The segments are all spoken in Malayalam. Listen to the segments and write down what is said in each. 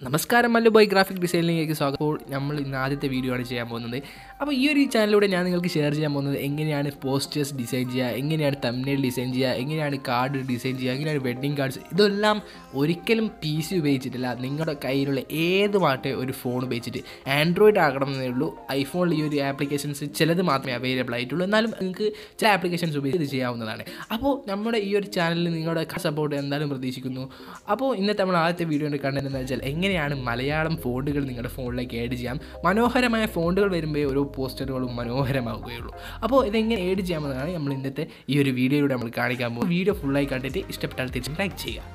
നമസ്കാരം മല്ലുബോയ് ഗ്രാഫിക് ഡിസൈനിലേക്ക് സ്വാഗതം. അപ്പോൾ നമ്മൾ ഇന്ന് ആദ്യത്തെ വീഡിയോ ആണ് ചെയ്യാൻ പോകുന്നത്. അപ്പോൾ ഈ ഒരു ചാനലിലൂടെ ഞാൻ നിങ്ങൾക്ക് ഷെയർ ചെയ്യാൻ പോകുന്നത് എങ്ങനെയാണ് പോസ്റ്റേഴ്സ് ഡിസൈൻ ചെയ്യുക, എങ്ങനെയാണ് തംബ്നെയിൽ ഡിസൈൻ ചെയ്യുക, എങ്ങനെയാണ് കാർഡ് ഡിസൈൻ ചെയ്യുക, എങ്ങനെയാണ് വെഡ്ഡിങ് കാർഡ്സ്. ഇതെല്ലാം ഒരിക്കലും PC ഉപയോഗിച്ചിട്ടില്ല, നിങ്ങളുടെ കയ്യിലുള്ള ഏതുമാട്ടെ ഒരു ഫോൺ ഉപയോഗിച്ചിട്ട്. ആൻഡ്രോയിഡ് ആകണമെന്നേ ഉള്ളൂ. ഐഫോണിൽ ഈ ഒരു ആപ്ലിക്കേഷൻസ് ചിലത് മാത്രമേ അവൈലബിൾ ആയിട്ടുള്ളൂ, എന്നാലും നിങ്ങൾക്ക് ചില ആപ്ലിക്കേഷൻസ് ഉപയോഗിച്ച് ഇത് ചെയ്യാവുന്നതാണ്. അപ്പോൾ നമ്മുടെ ഈ ഒരു ചാനലിൽ നിങ്ങളുടെ സപ്പോർട്ട് എന്തായാലും പ്രതീക്ഷിക്കുന്നു. അപ്പോൾ ഇന്നത്തെ നമ്മൾ ആദ്യത്തെ വീഡിയോ കണ്ടതെന്ന് വെച്ചാൽ എങ്ങനെയാണ് മലയാളം ഫോണ്ടുകൾ നിങ്ങളുടെ ഫോണിലേക്ക് ആഡ് ചെയ്യാം. മനോഹരമായ ഫോണ്ടുകൾ വരുമ്പോൾ ഓരോ പോസ്റ്ററുകളും മനോഹരമാവുകയുള്ളൂ. അപ്പോൾ ഇതെങ്ങനെ ആഡ് ചെയ്യാമെന്നതാണ് നമ്മൾ ഇന്നത്തെ ഈ ഒരു വീഡിയോയിലൂടെ നമ്മൾ കാണിക്കാൻ പോകും. വീഡിയോ ഫുള്ളായി കണ്ടിട്ട് ഇഷ്ടപ്പെട്ടാൽ തീർച്ചയായും ലൈക്ക് ചെയ്യുക.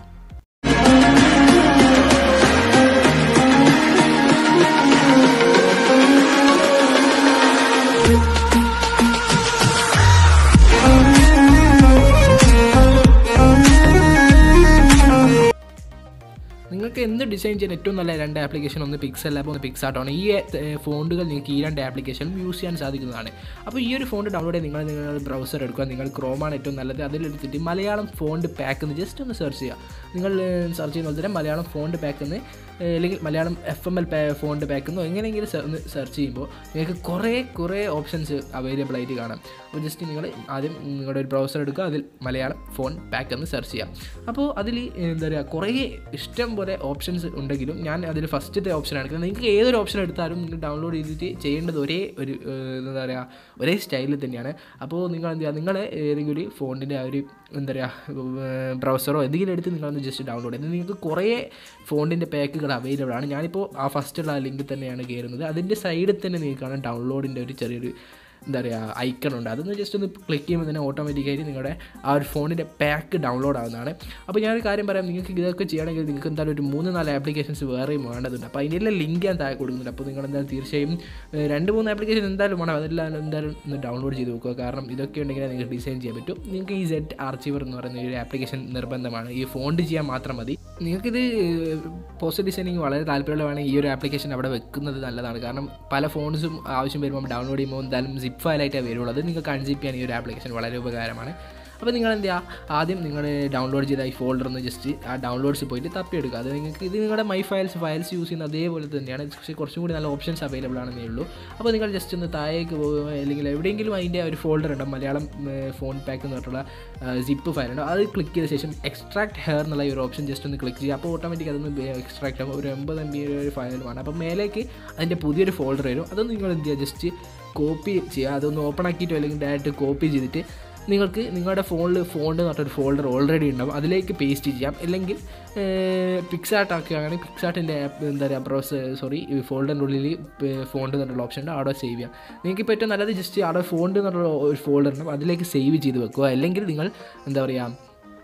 നിങ്ങൾക്ക് എന്ത് ഡിസൈൻ ചെയ്യാൻ ഏറ്റവും നല്ല രണ്ട് ആപ്ലിക്കേഷൻ, ഒന്ന് pixelab, ഒന്ന് picsart ആണ്. ഈ ഫോണ്ടുകൾ നിങ്ങൾക്ക് ഈ രണ്ട് ആപ്ലിക്കേഷനും യൂസ് ചെയ്യാൻ സാധിക്കുന്നതാണ്. അപ്പോൾ ഈ ഒരു ഫോണ്ട് ഡൗൺലോഡ് ചെയ്ത് നിങ്ങൾ ബ്രൗസർ എടുക്കുക. നിങ്ങൾ ക്രോമാണ് ഏറ്റവും നല്ലത്. അതിലെടുത്തിട്ട് മലയാളം ഫോണ്ട് പാക്ക് എന്ന് ജസ്റ്റ് ഒന്ന് സെർച്ച് ചെയ്യുക. നിങ്ങൾ സെർച്ച് ചെയ്യുന്ന പോലെ തന്നെ മലയാളം ഫോണ്ട് പാക്ക് എന്ന്, അല്ലെങ്കിൽ മലയാളം FML ഫോണ്ട് പാക്ക് എന്നോ എങ്ങനെയെങ്കിലും സെർച്ച് ചെയ്യുമ്പോൾ നിങ്ങൾക്ക് കുറേ ഓപ്ഷൻസ് അവൈലബിൾ ആയിട്ട് കാണാം. അപ്പോൾ ജസ്റ്റ് നിങ്ങൾ ആദ്യം നിങ്ങളുടെ ഒരു ബ്രൗസർ എടുക്കുക, അതിൽ മലയാളം ഫോൺ പാക്ക് എന്ന് സെർച്ച് ചെയ്യാം. അപ്പോൾ അതിൽ എന്താ പറയുക, കുറേ ഇഷ്ടം പോലെ ഓപ്ഷൻസ് ഉണ്ടെങ്കിലും ഞാൻ അതിൽ ഫസ്റ്റത്തെ ഓപ്ഷനാണ് എടുക്കുന്നത്. നിങ്ങൾക്ക് ഏതൊരു ഓപ്ഷൻ എടുത്താലും നിങ്ങൾ ഡൗൺലോഡ് ചെയ്തിട്ട് ചെയ്യേണ്ടത് എന്താ പറയുക, ഒരേ സ്റ്റൈലിൽ തന്നെയാണ്. അപ്പോൾ നിങ്ങൾ എന്ത് ചെയ്യുക, നിങ്ങൾ ഏതെങ്കിലും ഒരു ഫോണിൻ്റെ ആ ഒരു എന്താ പറയുക ബ്രൗസറോ എന്തെങ്കിലും എടുത്ത് നിങ്ങളൊന്ന് ജസ്റ്റ് ഡൗൺലോഡ് ചെയ്ത് നിങ്ങൾക്ക് കുറേ ഫോണ്ടിൻ്റെ പാക്കുകൾ അവൈലബിൾ ആണ്. ഞാനിപ്പോൾ ആ ഫസ്റ്റുള്ള ആ ലിങ്കിൽ തന്നെയാണ് കയറുന്നത്. അതിൻ്റെ സൈഡിൽ തന്നെ നിങ്ങൾക്ക് കാണാം ഡൗൺലോഡിൻ്റെ ഒരു ചെറിയൊരു എന്താ പറയുക ഐക്കൺ ഉണ്ട്. അതൊന്ന് ജസ്റ്റ് ഒന്ന് ക്ലിക്ക് ചെയ്യുമ്പോൾ തന്നെ ഓട്ടോമാറ്റിക്കായിട്ട് നിങ്ങളുടെ ആ ഒരു ഫോണിൻ്റെ പാക്ക് ഡൗൺലോഡ് ആവുന്നതാണ്. അപ്പോൾ ഞാനൊരു കാര്യം പറയാം, നിങ്ങൾക്ക് ഇതൊക്കെ ചെയ്യണമെങ്കിൽ നിങ്ങൾക്ക് എന്തായാലും ഒരു 3-4 ആപ്ലിക്കേഷൻസ് വേറെയും വേണ്ടതുണ്ട്. അപ്പോൾ അതിൻ്റെ ലിങ്ക് ഞാൻ താഴെ കൊടുക്കുന്നുണ്ട്. അപ്പോൾ നിങ്ങൾ എന്തായാലും തീർച്ചയായും 2-3 ആപ്ലിക്കേഷൻ എന്തായാലും വേണം. അതെല്ലാം എന്തായാലും ഒന്ന് ഡൗൺലോഡ് ചെയ്ത് നോക്കുക. കാരണം ഇതൊക്കെ ഉണ്ടെങ്കിൽ നിങ്ങൾക്ക് ഡിസൈൻ ചെയ്യാൻ പറ്റും. നിങ്ങൾക്ക് ഈ zarchiver എന്ന് പറയുന്ന ഒരു ആപ്ലിക്കേഷൻ നിർബന്ധമാണ്. ഈ ഫോണ്ട് ചെയ്യാൻ മാത്രം മതി. നിങ്ങൾക്കിത് പോസ്റ്റർ ഡിസൈനിങ് വളരെ താല്പര്യമുള്ളതാണെങ്കിൽ ഈ ഒരു ആപ്ലിക്കേഷൻ അവിടെ വെക്കുന്നത് നല്ലതാണ്. കാരണം പല ഫോൺസും ആവശ്യം വരുമ്പോൾ ഡൗൺലോഡ് ചെയ്യുമ്പോൾ എന്തായാലും സിപ്പ് ഫയലായിട്ടേ വരുള്ളൂ. അത് നിങ്ങൾക്ക് അൺസിപ്പ് ചെയ്യാൻ ഈ ഒരു ആപ്ലിക്കേഷൻ വളരെ ഉപകാരമാണ്. അപ്പോൾ നിങ്ങൾ എന്ത് ചെയ്യുക, ആദ്യം നിങ്ങൾ ഡൗൺലോഡ് ചെയ്ത ഈ ഫോൾഡർ ഒന്ന് ജസ്റ്റ് ആ ഡൗൺലോഡ്സ് പോയിട്ട് തപ്പിയെടുക്കുക. അത് നിങ്ങൾക്ക് ഇത് നിങ്ങളുടെ മൈ ഫയൽസ് യൂസ് ചെയ്യുന്ന അതേപോലെ തന്നെയാണ്, പക്ഷേ കുറച്ചും കൂടി നല്ല ഓപ്ഷൻസ് അവൈലബിൾ ആണെന്നേ ഉള്ളൂ. അപ്പോൾ നിങ്ങൾ ജസ്റ്റ് ഒന്ന് താഴേക്ക് പോകുക, അല്ലെങ്കിൽ എവിടെയെങ്കിലും അതിൻ്റെ ഒരു ഫോൾഡർ ഉണ്ട്, മലയാളം ഫോൺ പാക്ക് എന്ന് പറഞ്ഞിട്ടുള്ള സിപ്പ് ഫയൽ ഉണ്ട്. അത് ക്ലിക്ക് ചെയ്ത ശേഷം എക്സ്ട്രാക്ട് ഹെയർ എന്നുള്ള ഒരു ഓപ്ഷൻ ജസ്റ്റ് ഒന്ന് ക്ലിക്ക് ചെയ്യുക. അപ്പോൾ ഓട്ടോമാറ്റിക് അതൊന്ന് എക്സ്ട്രാക്ട് ആകും. ഒരു 80 MB ഒരു ഫയലുമാണ്. അപ്പോൾ മേലേക്ക് അതിൻ്റെ പുതിയൊരു ഫോൾഡർ വരും. അതൊന്ന് നിങ്ങൾ എന്ത് ചെയ്യുക, ജസ്റ്റ് കോപ്പി ചെയ്യുക. അതൊന്ന് ഓപ്പൺ ആക്കിയിട്ടോ അല്ലെങ്കിൽ ഡയറക്റ്റ് കോപ്പി ചെയ്തിട്ട് നിങ്ങൾക്ക് നിങ്ങളുടെ ഫോണിൽ ഫോണ്ട് എന്ന് പറഞ്ഞൊരു ഫോൾഡർ ഓൾറെഡി ഉണ്ടാവും, അതിലേക്ക് പേസ്റ്റ് ചെയ്യാം. അല്ലെങ്കിൽ പിക്സാർട്ട് ആക്കുകയാണെങ്കിൽ പിക്സാർട്ടിൻ്റെ എന്താ പറയുക ഈ ഫോൾഡറിൻ്റെ ഉള്ളിൽ ഫോണ്ട് എന്നുള്ള ഓപ്ഷൻ ഉണ്ട്, അവിടെ സേവ് ചെയ്യാം. നിങ്ങൾക്ക് ഇപ്പോൾ ഏറ്റവും നല്ലത് ജസ്റ്റ് അവിടെ ഫോണ്ട് എന്നുള്ള ഒരു ഫോൾഡർ ഉണ്ടാവും, അതിലേക്ക് സേവ് ചെയ്ത് വെക്കുക. അല്ലെങ്കിൽ നിങ്ങൾ എന്താ പറയുക,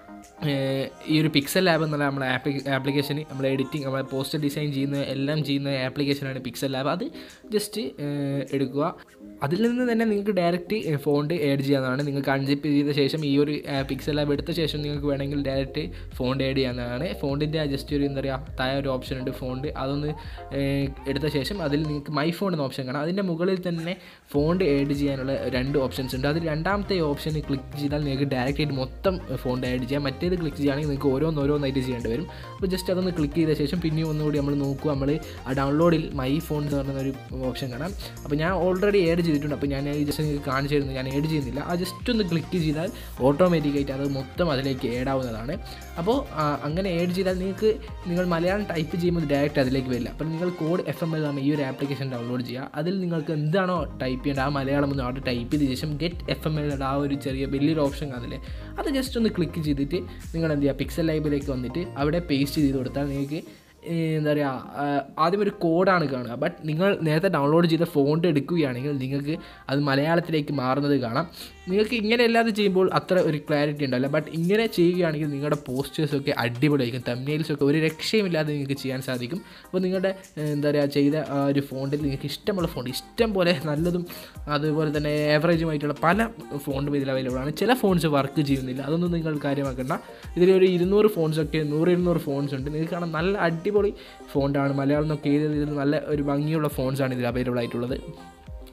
ഈ ഒരു pixelab എന്നുള്ള നമ്മുടെ ആപ്ലിക്കേഷൻ, നമ്മൾ എഡിറ്റിംഗ്, നമ്മൾ പോസ്റ്റർ ഡിസൈൻ എല്ലാം ചെയ്യുന്ന ആപ്ലിക്കേഷനാണ് pixelab. അത് ജസ്റ്റ് എടുക്കുക. അതിൽ നിന്ന് തന്നെ നിങ്ങൾക്ക് ഡയറക്റ്റ് ഫോണ്ട് ആഡ് ചെയ്യാവുന്നതാണ്. നിങ്ങൾക്ക് അൺസിപ്പ് ചെയ്ത ശേഷം ഈ ഒരു pixelab എടുത്ത ശേഷം നിങ്ങൾക്ക് വേണമെങ്കിൽ ഡയറക്റ്റ് ഫോണ്ട് ആഡ് ചെയ്യാവുന്നതാണ്. ഫോണ്ടിൻ്റെ ജസ്റ്റ് ഒരു എന്താ പറയുക, താഴെ ഒരു ഓപ്ഷൻ ഉണ്ട് ഫോണ്ട്, അതൊന്ന് എടുത്ത ശേഷം അതിൽ നിങ്ങൾക്ക് മൈ ഫോൺ എന്ന ഓപ്ഷൻ കാണാം. അതിൻ്റെ മുകളിൽ തന്നെ ഫോണ്ട് ആഡ് ചെയ്യാനുള്ള 2 ഓപ്ഷൻസ് ഉണ്ട്. അതിൽ രണ്ടാമത്തെ ഓപ്ഷൻ ക്ലിക്ക് ചെയ്താൽ നിങ്ങൾക്ക് ഡയറക്റ്റായിട്ട് മൊത്തം ഫോണ്ട് ആഡ് ചെയ്യാം. മറ്റേത് ക്ലിക്ക് ചെയ്യുകയാണെങ്കിൽ നിങ്ങൾക്ക് ഓരോന്നായിട്ട് ചെയ്യേണ്ടി വരും. അപ്പോൾ ജസ്റ്റ് അതൊന്ന് ക്ലിക്ക് ചെയ്ത ശേഷം പിന്നെയും ഒന്നുകൂടി നമ്മൾ നോക്കുക, നമ്മൾ ആ ഡൗൺലോഡിൽ മൈ ഫോൺ എന്ന് പറയുന്ന ഒരു ഓപ്ഷൻ കാണാം. അപ്പോൾ ഞാൻ ഓൾറെഡി ആഡ് ചെയ്തിട്ടുണ്ട്. അപ്പോൾ ഞാൻ ജസ്റ്റ് നിങ്ങൾക്ക് കാണിച്ചു തരുന്നു, ഞാൻ ആഡ് ചെയ്യുന്നില്ല. ആ ജസ്റ്റ് ഒന്ന് ക്ലിക്ക് ചെയ്താൽ ഓട്ടോമാറ്റിക്കായിട്ട് അത് മൊത്തം അതിലേക്ക് ആഡ് ആവുന്നതാണ്. അപ്പോൾ അങ്ങനെ ആഡ് ചെയ്താൽ നിങ്ങൾ മലയാളം ടൈപ്പ് ചെയ്യുമ്പോൾ ഡയറക്റ്റ് അതിലേക്ക് വരില്ല. അപ്പോൾ നിങ്ങൾ കോഡ് FML ആണ് ഈ ഒരു ആപ്ലിക്കേഷൻ ഡൗൺലോഡ് ചെയ്യുക. അതിൽ നിങ്ങൾക്ക് എന്താണോ ടൈപ്പ് ചെയ്യേണ്ടത് ആ മലയാളം ഒന്ന് അവിടെ ടൈപ്പ് ചെയ്ത ശേഷം get.fml ആ ഒരു ചെറിയ വലിയൊരു ഓപ്ഷൻ കാണില്ലേ, അത് ജസ്റ്റ് ഒന്ന് ക്ലിക്ക് ചെയ്തിട്ട് നിങ്ങൾ എന്ത് ചെയ്യുക, pixelab വന്നിട്ട് അവിടെ പേസ്റ്റ് ചെയ്ത് കൊടുത്താൽ നിങ്ങൾക്ക് എന്താ പറയുക, ആദ്യം ഒരു കോഡാണ് കാണുക. ബട്ട് നിങ്ങൾ നേരത്തെ ഡൗൺലോഡ് ചെയ്ത ഫോണ്ട് എടുക്കുകയാണെങ്കിൽ നിങ്ങൾക്ക് അത് മലയാളത്തിലേക്ക് മാറുന്നത് കാണാം. നിങ്ങൾക്ക് ഇങ്ങനെ അല്ലാതെ ചെയ്യുമ്പോൾ അത്ര ഒരു ക്ലാരിറ്റി ഉണ്ടാവില്ല. ബട്ട് ഇങ്ങനെ ചെയ്യുകയാണെങ്കിൽ നിങ്ങളുടെ പോസ്റ്റേഴ്സൊക്കെ അടിപൊളിയായിരിക്കും, തംബ്നെയിൽസൊക്കെ ഒരു രക്ഷയുമില്ലാതെ നിങ്ങൾക്ക് ചെയ്യാൻ സാധിക്കും. അപ്പോൾ നിങ്ങളുടെ എന്താ പറയുക, ചെയ്ത ഒരു ഫോണ്ടിൽ നിങ്ങൾക്ക് ഇഷ്ടമുള്ള ഫോണ്ട്, ഇഷ്ടം പോലെ നല്ലതും അതുപോലെ തന്നെ ആവറേജുമായിട്ടുള്ള പല ഫോണ്ടും ഇതിൽ അവൈലബിൾ ആണ്. ചില ഫോൺസ് വർക്ക് ചെയ്യുന്നില്ല, അതൊന്നും നിങ്ങൾ കാര്യമാക്കണ്ട. ഇതിലൊരു 200 ഫോൺസൊക്കെ 100-200 ഫോൺസ് ഉണ്ട്. നിങ്ങൾക്ക് കാണാൻ നല്ല അടിപൊളി ഫോണ്ടാണ്. മലയാളം എന്നൊക്കെ ഏത് രീതിയിൽ നല്ല ഒരു ഭംഗിയുള്ള ഫോൺസാണ് ഇതിൽ അവൈലബിൾ ആയിട്ടുള്ളത്.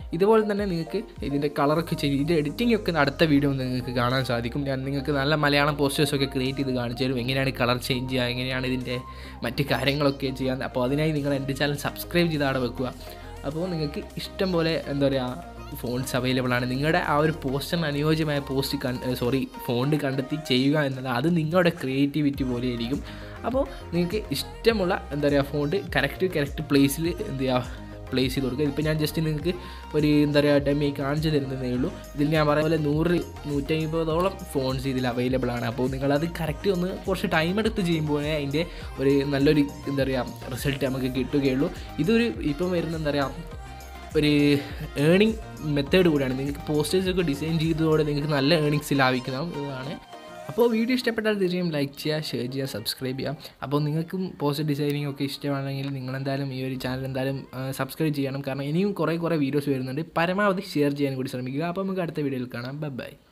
ഇതുപോലെ തന്നെ നിങ്ങൾക്ക് ഇതിൻ്റെ കളറൊക്കെ ചെയ്ത് ഇതിൻ്റെ എഡിറ്റിംഗ് ഒക്കെ അടുത്ത വീഡിയോ നിങ്ങൾക്ക് കാണാൻ സാധിക്കും. ഞാൻ നിങ്ങൾക്ക് നല്ല മലയാളം പോസ്റ്റേഴ്സൊക്കെ ക്രിയേറ്റ് ചെയ്ത് കാണിച്ചു തരും, എങ്ങനെയാണ് കളർ ചേഞ്ച് ചെയ്യുക, എങ്ങനെയാണ് ഇതിൻ്റെ മറ്റ് കാര്യങ്ങളൊക്കെ ചെയ്യാൻ. അപ്പോൾ അതിനായി നിങ്ങൾ എൻ്റെ ചാനൽ സബ്സ്ക്രൈബ് ചെയ്ത് അവിടെ വെക്കുക. അപ്പോൾ നിങ്ങൾക്ക് ഇഷ്ടം പോലെ എന്താ പറയുക ഫോൺസ് അവൈലബിൾ ആണ്. നിങ്ങളുടെ ആ ഒരു പോസ്റ്റിന് അനുയോജ്യമായ ഫോണ്ട് കണ്ടെത്തി ചെയ്യുക എന്നത് അത് നിങ്ങളുടെ ക്രിയേറ്റിവിറ്റി പോലെ ആയിരിക്കും. അപ്പോൾ നിങ്ങൾക്ക് ഇഷ്ടമുള്ള എന്താ പറയുക ഫോണ്ട് കറക്റ്റ് പ്ലേസിൽ പ്ലേസ് ചെയ്ത് കൊടുക്കുക. ഇപ്പോൾ ഞാൻ ജസ്റ്റ് നിങ്ങൾക്ക് ഒരു എന്താ പറയുക ഡമ്മി കാണിച്ചു തരുന്നതേ ഉള്ളൂ. ഇതിൽ ഞാൻ പറയുന്ന പോലെ 100-150 ഫോൺസ് ഇതിൽ അവൈലബിൾ ആണ്. അപ്പോൾ നിങ്ങളത് കറക്റ്റ് ഒന്ന് കുറച്ച് ടൈം എടുത്ത് ചെയ്യുമ്പോഴേ അതിൻ്റെ ഒരു നല്ലൊരു എന്താ പറയുക റിസൾട്ട് നമുക്ക് കിട്ടുകയുള്ളൂ. ഇതൊരു ഇപ്പം വരുന്ന എന്താ പറയുക ഒരു ഏണിംഗ് മെത്തേഡ് കൂടിയാണ്. നിങ്ങൾക്ക് പോസ്റ്റേഴ്സൊക്കെ ഡിസൈൻ ചെയ്തതോടെ നിങ്ങൾക്ക് നല്ല ഏണിങ്സ് ലാഭിക്കുന്നതാണ്. അപ്പോൾ വീഡിയോ ഇഷ്ടപ്പെട്ടാൽ തീർച്ചയായും ലൈക്ക് ചെയ്യുക, ഷെയർ ചെയ്യുക, സബ്സ്ക്രൈബ് ചെയ്യുക. അപ്പോൾ നിങ്ങൾക്കും പോസ്റ്റർ ഡിസൈനിങ് ഒക്കെ ഇഷ്ടമാണെങ്കിൽ നിങ്ങളെന്തായാലും ഈ ഒരു ചാനൽ എന്തായാലും സബ്സ്ക്രൈബ് ചെയ്യണം. കാരണം ഇനിയും കുറേ വീഡിയോസ് വരുന്നുണ്ട്. പരമാവധി ഷെയർ ചെയ്യാൻ കൂടി ശ്രമിക്കുക. അപ്പോൾ നമുക്ക് അടുത്ത വീഡിയോയിൽ കാണാം. ബൈ.